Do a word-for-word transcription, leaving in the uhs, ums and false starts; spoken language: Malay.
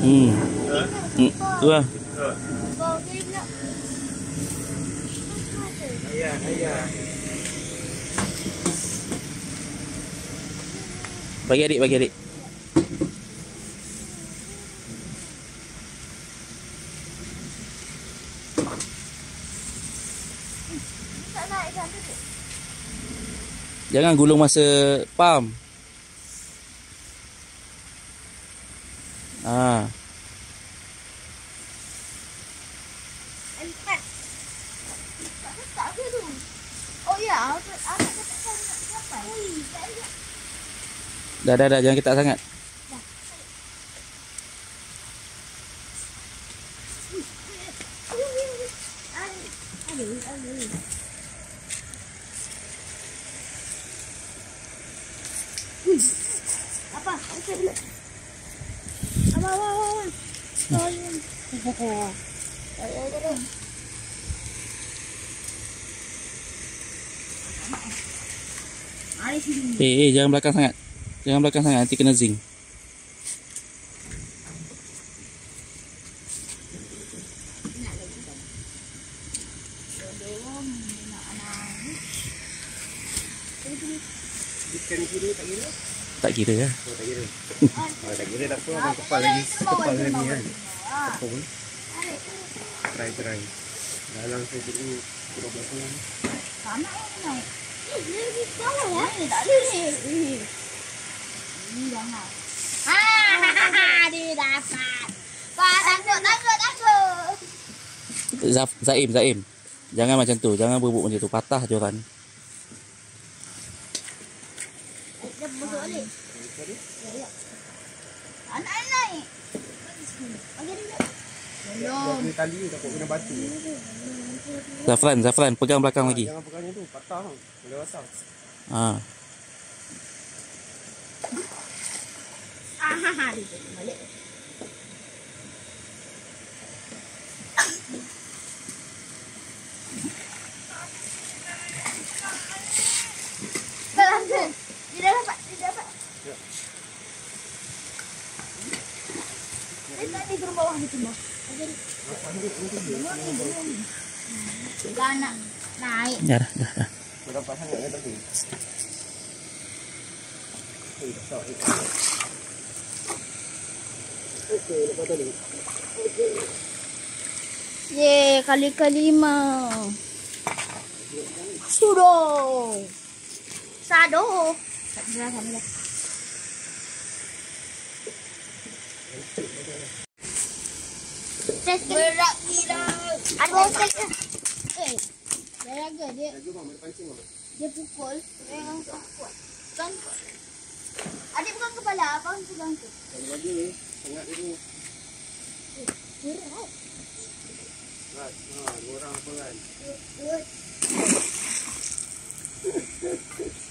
Hmm. Hmm. Tu lah. Ayah, ayah. Bagi adik, bagi adik. Jangan gulung masa pam. Ah. Oh ya, Dah, dah, dah, jangan ketat sangat. apa? Okey dulu. Apa apa apa. Tolong. Ayo ayo. Eh, eh, jangan belakang sangat. Jangan belakang sangat, nanti kena zinc. Ikan kiri tak kira? Tak kira lah. Oh, tak kira. Oh, tak kira tak apa, abang kepal lagi. Kepal lagi kan. Apa pun. Try, try. Dah langsung dulu. dua belas bulan. Sama naik. Ini di bawah ya. Ini tak ada ni. Ini jangan. Ah, dia dapat. Pak, takut, takut, takut. Zaf, Zaim, Zaim. Jangan macam tu. Jangan berebut macam tu. Patah joran. Dia busuk balik. Anak naik. Bagi dia. Dah kena tali, takut kena batu. Zafran, Zafran. Pegang belakang lagi. Jangan pegangnya tu, patah tau. Boleh patah. Ah. Ah, dia balik. Langsung. Dia dah dapat, dia dapat. Ya. Dia tadi turun bawah di bawah. Jadi. Dia nak naik. Dah, dah, dah. dah. Dia dapat sangat kan tadi. Eh, tak. Okey, lepas tadi. Ye, kali kelima. Sudah. Sado. Tak jelas sama dah. Berat gila. Ada stek. Eh. Dia raga dia. Raga bang, dia pancing bang. Dia pukul. Dia langsung kuat. Kan. Adik bukan kepala, abang pegang tu. Kalau bagi ni, tengah dia ni. Berat. Berat. Ha, dua orang apa kan? Berat.